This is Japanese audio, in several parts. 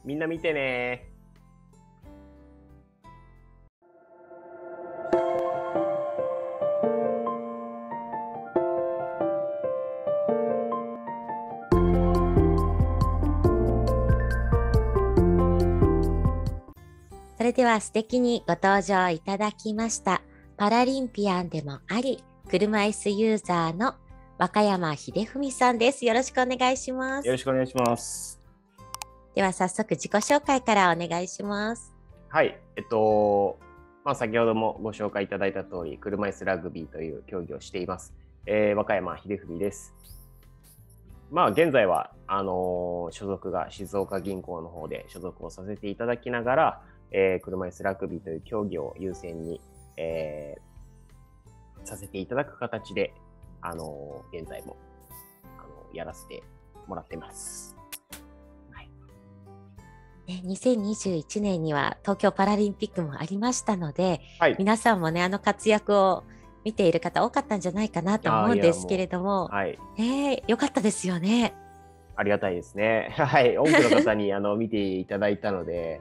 みんな見てね。 それでは素敵にご登場いただきましたパラリンピアンでもあり車椅子ユーザーの若山秀文さんです。よろしくお願いします。 よろしくお願いします。 では早速自己紹介からお願いします。 はい。先ほどもご紹介いただいた通り、車椅子ラグビーという競技をしています。若山秀文です。現在は、所属が静岡銀行の方で所属をさせていただきながら、車椅子ラグビーという競技を優先に、させていただく形で、現在もやらせてもらってます。 はい、2021年には東京パラリンピックもありましたので、はい、皆さんもね活躍を見ている方多かったんじゃないかなと思うんですけれども、はい、よかったですよね。 ありがたいですね。はい、多くの方に見ていただいたので。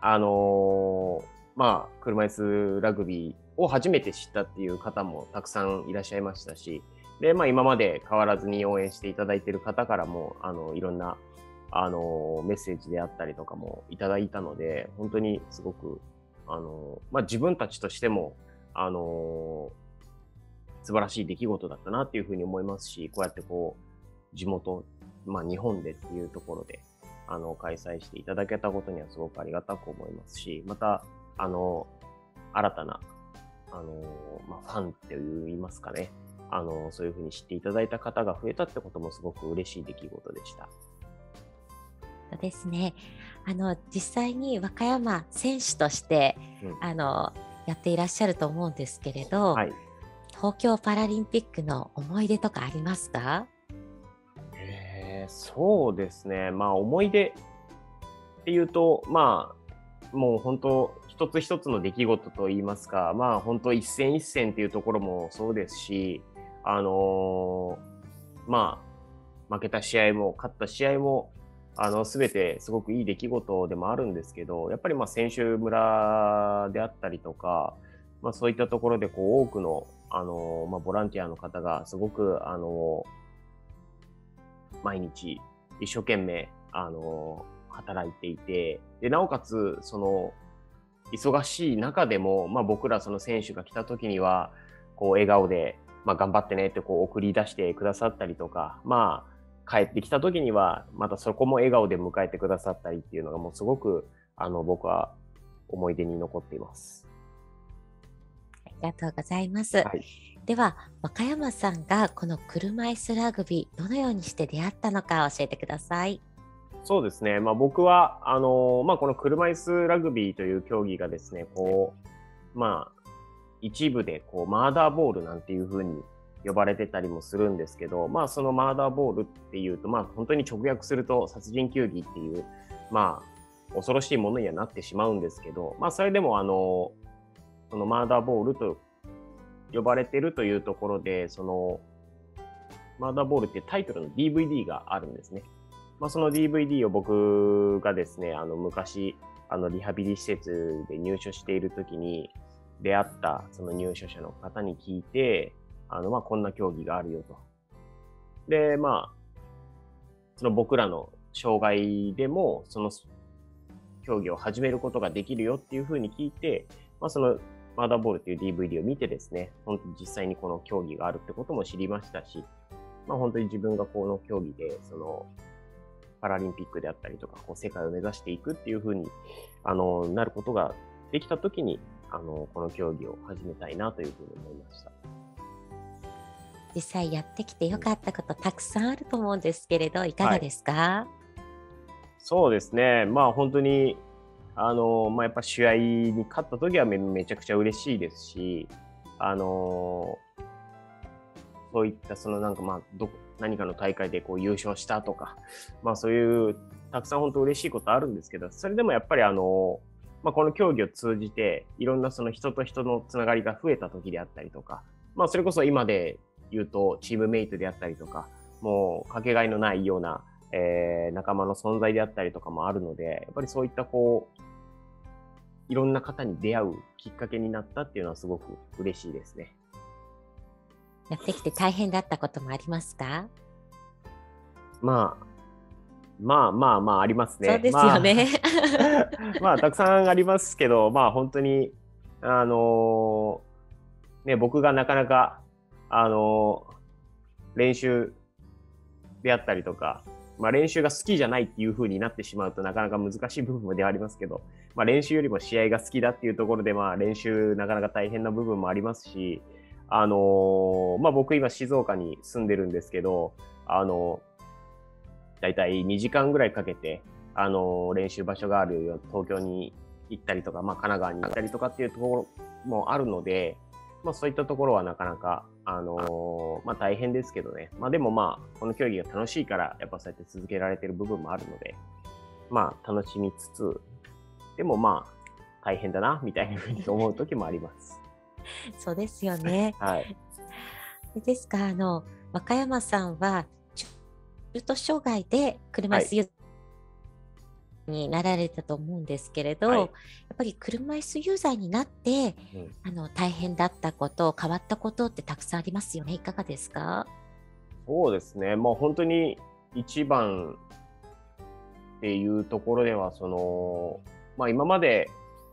車椅子ラグビーを初めて知ったっていう方もたくさんいらっしゃいましたし、で、今まで変わらずに応援していただいている方からも、いろんな、メッセージであったりとかもいただいたので、本当にすごく、自分たちとしても、素晴らしい出来事だったなっていうふうに思いますし、こうやって地元、日本でっていうところで、開催していただけたことにはすごくありがたく思いますし、また、新たな、ファンって言いますかね、そういうふうに知っていただいた方が増えたってこともすごく嬉しい出来事でした。 そうですね。実際に若山選手として、やっていらっしゃると思うんですけれど、はい、東京パラリンピックの思い出とかありますか？ そうですね。思い出っていうと、もう本当一つ一つの出来事といいますか、本当一戦一戦っていうところもそうですし、負けた試合も勝った試合も、全てすごくいい出来事でもあるんですけど、やっぱり選手村であったりとか、そういったところで多くの、ボランティアの方がすごく、毎日一生懸命働いていて、でなおかつその忙しい中でも、僕らその選手が来た時には笑顔で、頑張ってねって送り出してくださったりとか、帰ってきた時にはまたそこも笑顔で迎えてくださったりっていうのがもうすごく僕は思い出に残っています。 ありがとうございます。はい、では若山さんがこの車椅子ラグビーどのようにして出会ったのか教えてください。 そうですね、僕はこの車椅子ラグビーという競技がですね、一部でマーダーボールなんていう風に呼ばれてたりもするんですけど、そのマーダーボールっていうと、本当に直訳すると殺人球技っていう、恐ろしいものにはなってしまうんですけど、それでもそのマーダーボールと呼ばれてるというところで、そのマーダーボールってタイトルの DVD があるんですね。その DVD を僕がですね、昔リハビリ施設で入所している時に出会ったその入所者の方に聞いて、こんな競技があるよと。で、その僕らの障害でもその競技を始めることができるよっていうふうに聞いて、そのマーダーボールっていう DVD を見てですね、本当に実際にこの競技があるってことも知りましたし、本当に自分がこの競技でそのパラリンピックであったりとか、世界を目指していくっていうふうになることができたときにこの競技を始めたいなというふうに思いました。 実際やってきてよかったことたくさんあると思うんですけれど、いかがですか？はい、 そうですね、本当にやっぱ試合に勝った時はめちゃくちゃ嬉しいですし、そういった何かの大会で優勝したとか、そういうたくさん本当嬉しいことあるんですけど、それでもやっぱりこの競技を通じていろんなその人と人のつながりが増えた時であったりとか、それこそ今で言うとチームメイトであったりとか、もうかけがえのないような仲間の存在であったりとかもあるので、やっぱりそういったいろんな方に出会うきっかけになったっていうのはすごく嬉しいですね。 やってきて大変だったこともありますか？ まあ、ありますね。 そうですよね。 まあ、たくさんありますけど、まあ、本当に、ね、僕がなかなか、練習であったりとか、まあ、練習が好きじゃないっていう風になってしまうとなかなか難しい部分ではありますけど、まあ、練習よりも試合が好きだっていうところで、まあ、練習なかなか大変な部分もありますし、まあ、僕今静岡に住んでるんですけど、だいたい2時間ぐらいかけて、練習場所がある東京に行ったりとか、まあ、神奈川に行ったりとかっていうところもあるので、まあ、そういったところはなかなか、まあ、大変ですけどね。まあ、でもまあ、この競技が楽しいから、やっぱそうやって続けられてる部分もあるので、まあ、楽しみつつ、でもまあ、大変だな、みたいなふうに思う時もあります。 そうですよね。 はい。 ですか、若山さんは、中途障害で車椅子ユーザーになられたと思うんですけれど、やっぱり車椅子ユーザーになって、大変だったこと、変わったことってたくさんありますよね。いかがですか？ そうですね。もう本当に一番っていうところでは、まあ今まで、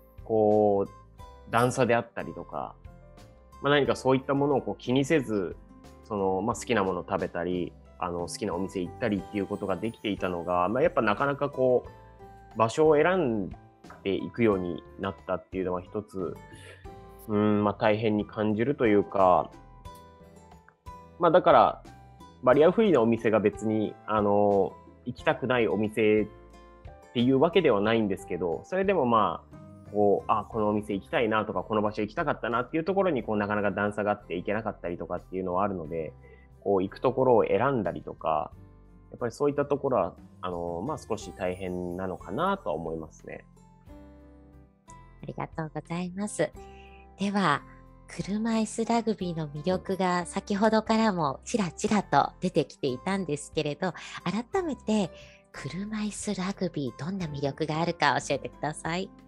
段差であったりとか、まあ何かそういったものを気にせず、まあ好きなものを食べたり、好きなお店行ったりっていうことができていたのが、まあやっぱなかなか場所を選んでいくようになったっていうのは一つ、まあ大変に感じるというか、まあだから、バリアフリーなお店が別に、行きたくないお店っていうわけではないんですけど、それでもまあ、このお店行きたいなとか、この場所行きたかったなっていうところに、なかなか段差があって行けなかったりとかっていうのはあるので、行くところを選んだりとか、やっぱりそういったところは、まあ少し大変なのかなとは思いますね。 ありがとうございます。では、車椅子ラグビーの魅力が先ほどからもちらちらと出てきていたんですけれど、改めて車椅子ラグビーどんな魅力があるか教えてください。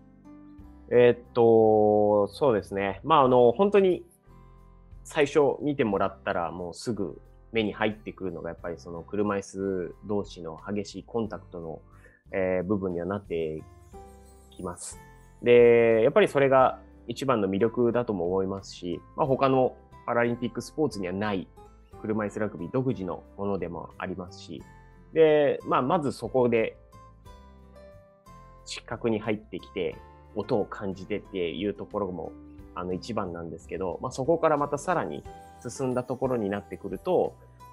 そうですね。まあ本当に最初見てもらったらもうすぐ目に入ってくるのがやっぱりその車椅子同士の激しいコンタクトの、部分にはなってきます。で、やっぱりそれが一番の魅力だとも思いますし、まあ、他のパラリンピックスポーツにはない車椅子ラグビー独自のものでもありますし、で、まあ、まずそこで視覚に入ってきて音を感じてっていうところも一番なんですけど、まあ、そこからまたさらに進んだところになってくると、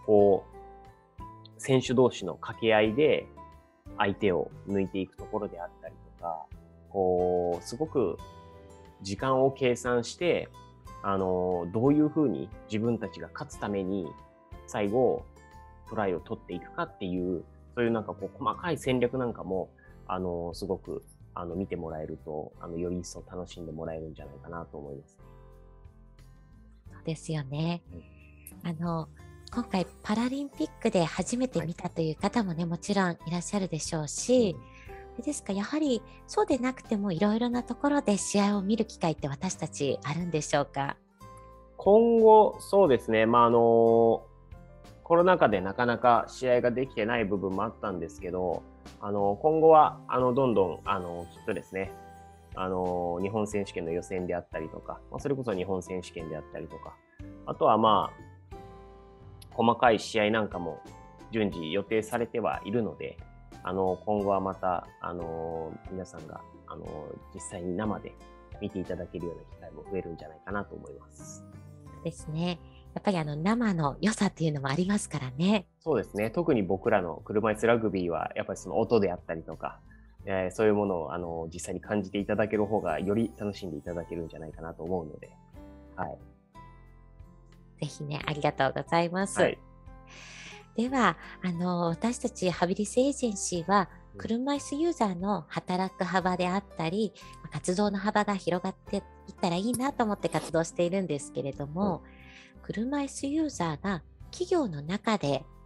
選手同士の掛け合いで相手を抜いていくところであったりとか、すごく時間を計算して、どういうふうに自分たちが勝つために最後トライを取っていくかっていう、そういうなんか細かい戦略なんかも、すごく見てもらえると、より一層楽しんでもらえるんじゃないかなと思います。 そうですよね。今回パラリンピックで初めて見たという方もね、もちろんいらっしゃるでしょうし、ですか、やはりそうでなくてもいろいろなところで試合を見る機会って私たちあるんでしょうか？ 今後、そうですね。まあ、コロナ禍でなかなか試合ができてない部分もあったんですけど、今後は、どんどん、きっとですね、日本選手権の予選であったりとか、それこそ日本選手権であったりとか、あとはまあ、細かい試合なんかも順次予定されてはいるので、今後はまた、皆さんが、実際に生で見ていただけるような機会も増えるんじゃないかなと思います。 ですね。やっぱり生の良さっていうのもありますからね。 そうですね。特に僕らの車椅子ラグビーは、やっぱりその音であったりとか、そういうものを実際に感じていただける方がより楽しんでいただけるんじゃないかなと思うので、はい。 ぜひね、ありがとうございます。はい、では、私たちハビリスエージェンシーは、車椅子ユーザーの働く幅であったり、活動の幅が広がっていったらいいなと思って活動しているんですけれども、車椅子ユーザーが企業の中で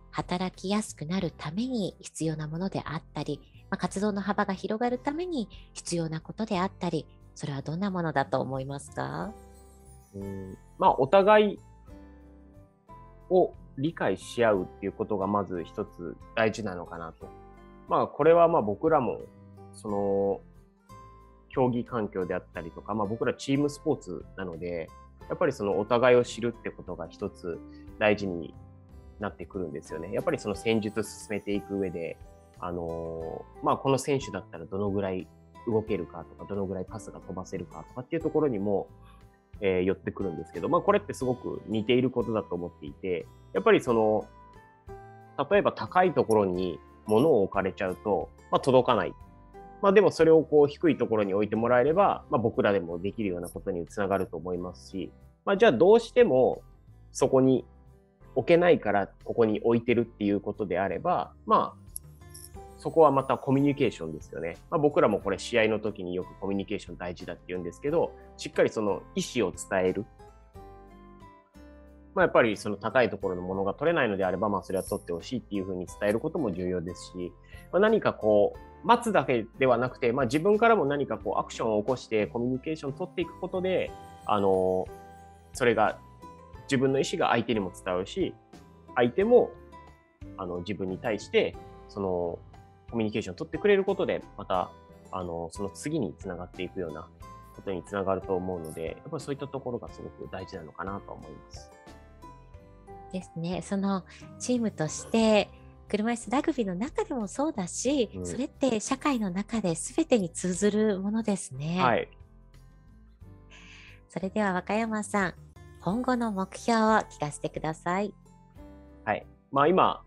働きやすくなるために必要なものであったり、活動の幅が広がるために必要なことであったり、それはどんなものだと思いますか？ お互いを理解し合うっていうことがまず一つ大事なのかなと。これは僕らもその競技環境であったりとか、僕らチームスポーツなので、やっぱりそのお互いを知るってことが一つ大事になってくるんですよね。やっぱりその戦術進めていく上で、この選手だったらどのぐらい動けるかとか、どのぐらいパスが飛ばせるかとかっていうところにも、寄ってくるんですけど、これってすごく似ていることだと思っていて、やっぱりその、例えば高いところに物を置かれちゃうと、届かない。でもそれをこう低いところに置いてもらえれば、僕らでもできるようなことにつながると思いますし、じゃあどうしてもそこに置けないからここに置いてるっていうことであれば、そこはまたコミュニケーションですよね。僕らもこれ試合の時によくコミュニケーション大事だって言うんですけど、しっかりその意思を伝える。やっぱりその高いところのものが取れないのであれば、それは取ってほしいっていうふうに伝えることも重要ですし、何かこう、待つだけではなくて、自分からも何かこうアクションを起こしてコミュニケーションを取っていくことで、それが自分の意思が相手にも伝わるし、相手も自分に対してそのコミュニケーションを取ってくれることで、またその次につながっていくようなことにつながると思うので、やっぱりそういったところがすごく大事なのかなと思います。 ですね。そのチームとして車椅子ラグビーの中でもそうだし、それって社会の中で全てに通ずるものですね。 はい。 それでは若山さん、今後の目標を聞かせてください。 はい。今、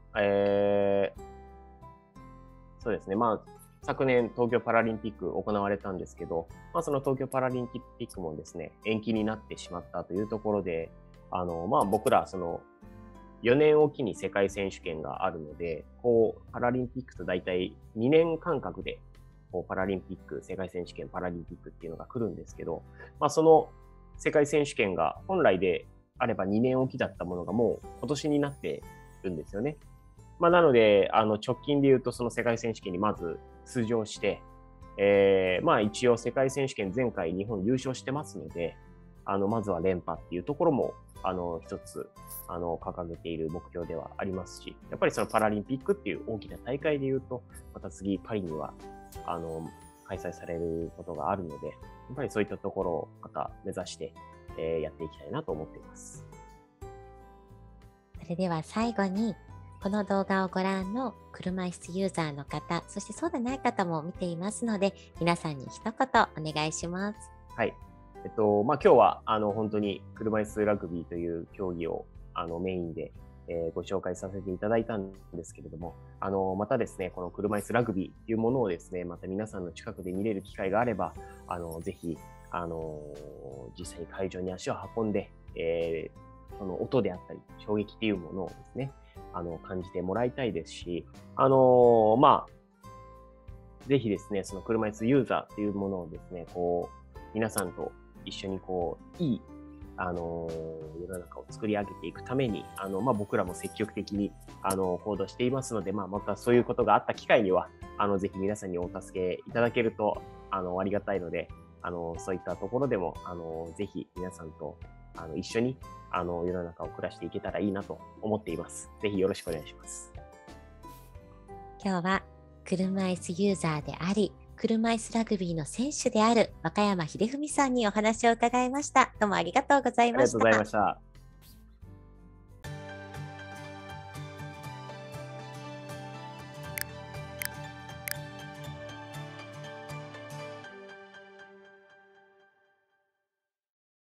そうですね。昨年東京パラリンピック行われたんですけど、その東京パラリンピックもですね、延期になってしまったというところで、僕らその4年おきに世界選手権があるので、パラリンピックと大体2年間隔で、パラリンピック、世界選手権、パラリンピックっていうのが来るんですけど、その世界選手権が本来であれば2年おきだったものがもう今年になってるんですよね。なので、直近で言うとその世界選手権にまず出場して、一応世界選手権前回日本優勝してますので、まずは連覇っていうところも、一つ、掲げている目標ではありますし、やっぱりそのパラリンピックっていう大きな大会で言うと、また次パリには、開催されることがあるので、やっぱりそういったところをまた目指して、やっていきたいなと思っています。 それでは最後に、この動画をご覧の車椅子ユーザーの方、そしてそうでない方も見ていますので、皆さんに一言お願いします。 はい。今日は本当に車椅子ラグビーという競技をメインで、ご紹介させていただいたんですけれども、またですね、この車椅子ラグビーっていうものをですね、また皆さんの近くで見れる機会があれば、ぜひ、実際に会場に足を運んで、その音であったり、衝撃っていうものをですね、感じてもらいたいですし、ぜひですね、その車椅子ユーザーっていうものをですね、皆さんと一緒にいい、世の中を作り上げていくために、僕らも積極的に、行動していますので、またそういうことがあった機会には、ぜひ皆さんにお助けいただけると、ありがたいので、そういったところでも、ぜひ皆さんと、一緒に、世の中を暮らしていけたらいいなと思っています。ぜひよろしくお願いします。 今日は車椅子ユーザーであり、車椅子ラグビーの選手である若山秀文さんにお話を伺いました。どうもありがとうございました。 ありがとうございました。